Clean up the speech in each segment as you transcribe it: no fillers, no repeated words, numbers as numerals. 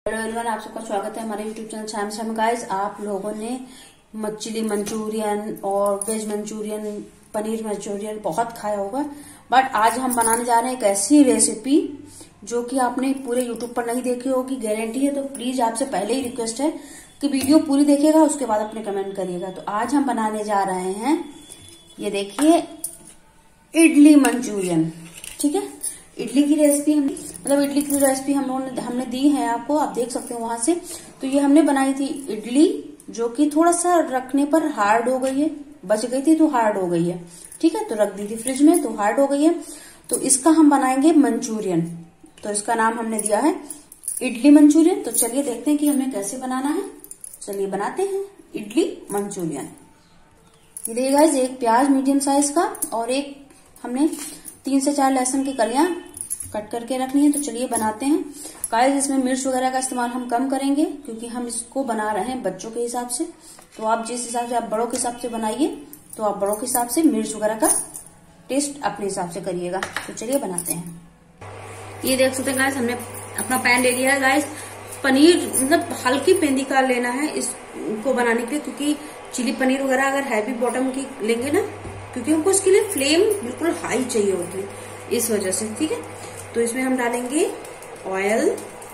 Hello everyone, आप सबका स्वागत है हमारे यूट्यूब चैनल शाम शाम। गाइस, आप लोगों ने चिली मंचूरियन और वेज मंचूरियन, पनीर मंचूरियन बहुत खाया होगा, बट आज हम बनाने जा रहे हैं एक ऐसी रेसिपी जो कि आपने पूरे यूट्यूब पर नहीं देखी होगी, गारंटी है। तो प्लीज आपसे पहले ही रिक्वेस्ट है कि वीडियो पूरी देखिएगा, उसके बाद अपने कमेंट करिएगा। तो आज हम बनाने जा रहे हैं, ये देखिए, इडली मंचूरियन। ठीक है, इडली की रेसिपी इडली की रेसिपी हमने दी है आपको, आप देख सकते हो वहां से। तो ये हमने बनाई थी इडली, जो कि थोड़ा सा रखने पर हार्ड हो गई है, बच गई थी तो हार्ड हो गई है। ठीक है, तो रख दी थी फ्रिज में तो हार्ड हो गई है। तो इसका हम बनाएंगे मंचूरियन, तो इसका नाम हमने दिया है इडली मंचूरियन। तो चलिए देखते हैं कि हमें कैसे बनाना है। चलिए बनाते हैं इडली मंचूरियन। ये देखिए गाइस, एक प्याज मीडियम साइज का और एक हमने 3 से 4 लहसुन की कलियां कट करके रखनी है। तो चलिए बनाते हैं गाइस। इसमें मिर्च वगैरह का इस्तेमाल हम कम करेंगे क्योंकि हम इसको बना रहे हैं बच्चों के हिसाब से। तो आप जिस हिसाब से आप बड़ों के हिसाब से बनाइए, तो आप बड़ों के हिसाब से मिर्च वगैरह का टेस्ट अपने हिसाब से करिएगा। तो चलिए बनाते हैं। ये देख सकते हैं गाइस, हमने अपना पैन ले लिया है गाइस। पनीर मतलब हल्की पेंदी का लेना है इसको बनाने के लिए, क्योंकि चिली पनीर वगैरह अगर हैवी बॉटम की लेंगे ना, क्योंकि हमको इसके लिए फ्लेम बिल्कुल हाई चाहिए होती है, इस वजह से। ठीक है, तो इसमें हम डालेंगे ऑयल।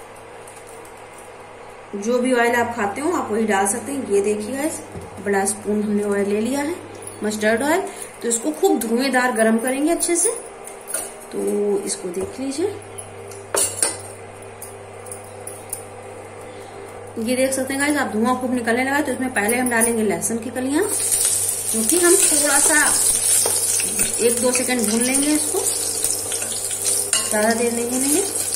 जो भी ऑयल आप खाते हो आप वही डाल सकते हैं। ये देखिए गाइस, बड़ा स्पून हमने ऑयल ले लिया है, मस्टर्ड ऑयल। तो इसको खूब धुएंदार गरम करेंगे अच्छे से। तो इसको देख लीजिए, ये देख सकते हैं गाइस, आप धुआं खूब निकलने लगा। तो इसमें पहले हम डालेंगे लहसुन की कलियां, क्योंकि हम थोड़ा सा 1-2 सेकंड भून लेंगे इसको, ज्यादा देर नहीं भूनेंगे।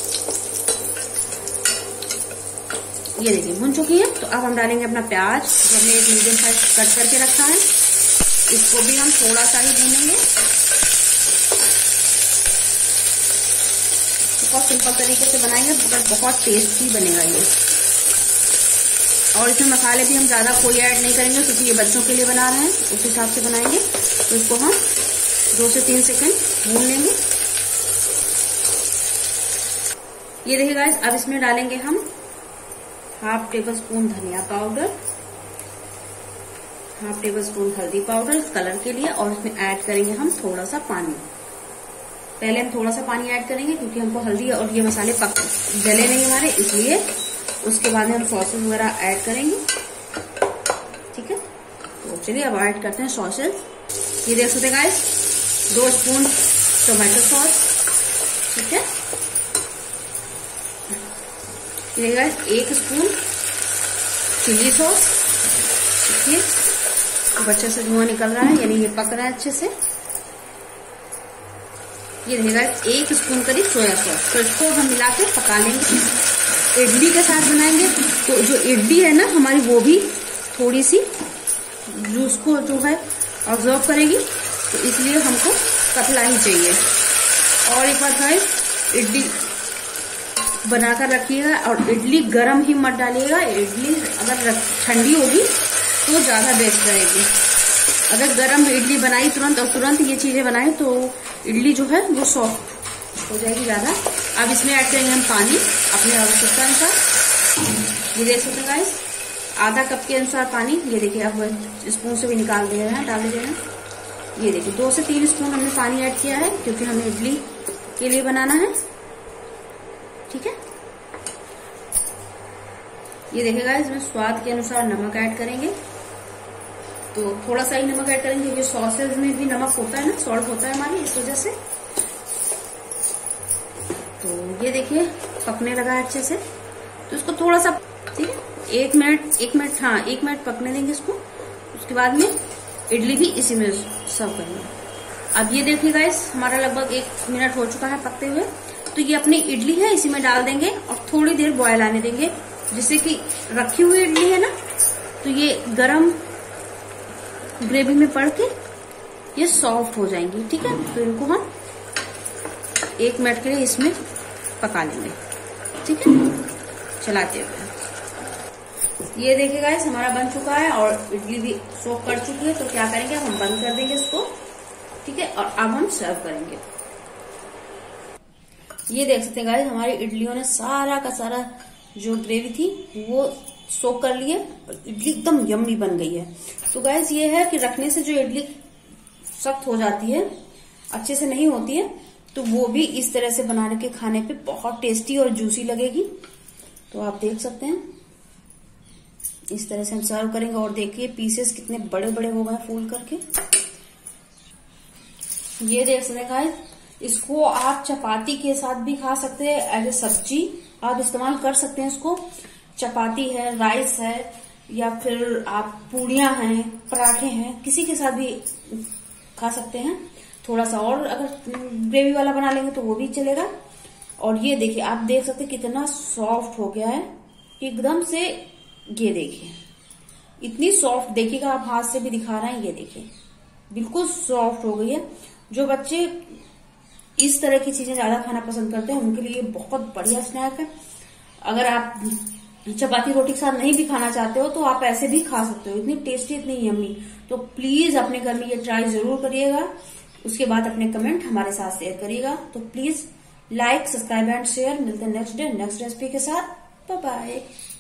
ये देखिए भून चुकी है। तो अब हम डालेंगे अपना प्याज, जो हमने एक मीडियम साइज कट करके रखा है। इसको भी हम थोड़ा सा ही भूनेंगे। बहुत सिंपल तरीके से बनाएंगे, बट बहुत टेस्टी बनेगा ये। और इसमें मसाले भी हम ज्यादा कोई ऐड नहीं करेंगे, क्योंकि ये बच्चों के लिए बना रहे हैं, उस हिसाब से बनाएंगे। तो इसको हम 2 से 3 सेकंड भून लेंगे। ये देखिए गाइस, अब इसमें डालेंगे हम 1/2 टेबल स्पून धनिया पाउडर, 1/2 टेबल स्पून हल्दी पाउडर कलर के लिए, और इसमें ऐड करेंगे हम थोड़ा सा पानी। पहले हम थोड़ा सा पानी ऐड करेंगे क्योंकि हमको हल्दी और ये मसाले जले नहीं हमारे, इसलिए। उसके बाद में हम सॉसेस वगैरह ऐड करेंगे। ठीक है, तो चलिए अब ऐड करते हैं सॉसेस। ये देख सकते हैं गाइस, 2 स्पून टोमेटो सॉस। ठीक है, ये गाइस 1 स्पून चिली सॉस। देखिए अब अच्छे से धुआं निकल रहा है, यानी ये पक रहा है अच्छे से। ये देखिए गाइस 1 स्पून करीब सोया सॉस। तो इसको हम मिला के पका लेंगे। इडली के साथ बनाएंगे तो जो इडली है ना हमारी, वो भी थोड़ी सी जूस को जो है ऑब्जॉर्व करेगी, तो इसलिए हमको पतला ही चाहिए। और एक बात गाइस, इडली बनाकर रखिएगा और इडली गरम ही मत डालिएगा। इडली अगर ठंडी होगी तो ज्यादा बेस्ट रहेगी। अगर गरम इडली बनाई तुरंत और तुरंत ये चीजें बनाए तो इडली जो है वो सॉफ्ट हो जाएगी ज्यादा। अब इसमें ऐड करेंगे हम पानी अपने आवश्यकता अनुसार। ये देख सकते हैं गाइस, आधा कप के अनुसार पानी। ये देखिए, अब स्पून से भी निकाल दे रहे हैं, डाल दे रहे हैं। ये देखिए 2 से 3 स्पून हमने पानी ऐड किया है, क्योंकि हमें इडली के लिए बनाना है। ठीक है, ये देखिएगा, इसमें स्वाद के अनुसार नमक ऐड करेंगे। तो थोड़ा सा ही नमक ऐड करेंगे, क्योंकि सॉसेज में भी नमक होता है ना, सॉल्ट होता है हमारी, इस वजह से। तो ये देखिए पकने लगा है अच्छे से। तो इसको थोड़ा सा, ठीक है, 1 मिनट पकने देंगे इसको। उसके बाद में इडली भी इसी में सर्व करेंगे। अब ये देखिए गाइस, हमारा लगभग 1 मिनट हो चुका है पकते हुए। तो ये अपनी इडली है, इसी में डाल देंगे और थोड़ी देर बॉयल आने देंगे, जिससे कि रखी हुई इडली है ना, तो ये गरम ग्रेवी में पड़ के ये सॉफ्ट हो जाएंगी। ठीक है, तो इनको हम 1 मिनट के लिए इसमें पका लेंगे। ठीक है, चलाते हुए। ये देखिए गाइस, हमारा बन चुका है और इडली भी सोक कर चुकी है। तो क्या करेंगे, हम बंद कर देंगे इसको। ठीक है, और अब हम सर्व करेंगे। ये देख सकते हैं गाइस, हमारी इडलियों ने सारा का सारा जो ग्रेवी थी वो सोक कर लिए। इडली एकदम यम्मी बन गई है। तो गाइस ये है कि रखने से जो इडली सख्त हो जाती है, अच्छे से नहीं होती है, तो वो भी इस तरह से बनाने के खाने पे बहुत टेस्टी और जूसी लगेगी। तो आप देख सकते हैं इस तरह से हम सर्व करेंगे। और देखिए पीसेस कितने बड़े बड़े हो गए फूल करके। ये देख सकते हैं गाइस, इसको आप चपाती के साथ भी खा सकते हैं, एज ए सब्जी आप इस्तेमाल कर सकते हैं इसको। चपाती है, राइस है, या फिर आप पूड़ियां हैं, पराठे हैं, किसी के साथ भी खा सकते हैं। थोड़ा सा और अगर ग्रेवी वाला बना लेंगे तो वो भी चलेगा। और ये देखिए आप देख सकते हैं कितना सॉफ्ट हो गया है एकदम से। ये देखिए इतनी सॉफ्ट, देखिएगा आप हाथ से भी दिखा रहे हैं, ये देखिए बिल्कुल सॉफ्ट हो गई है। जो बच्चे इस तरह की चीजें ज्यादा खाना पसंद करते हैं उनके लिए बहुत बढ़िया स्नैक है। अगर आप चपाती रोटी के साथ नहीं भी खाना चाहते हो तो आप ऐसे भी खा सकते हो, इतनी टेस्टी, इतनी यम्मी। तो प्लीज अपने घर में ये ट्राई जरूर करिएगा। उसके बाद अपने कमेंट हमारे साथ शेयर करिएगा। तो please like, subscribe and share. मिलते हैं नेक्स्ट डे नेक्स्ट रेसिपी के साथ। Bye bye.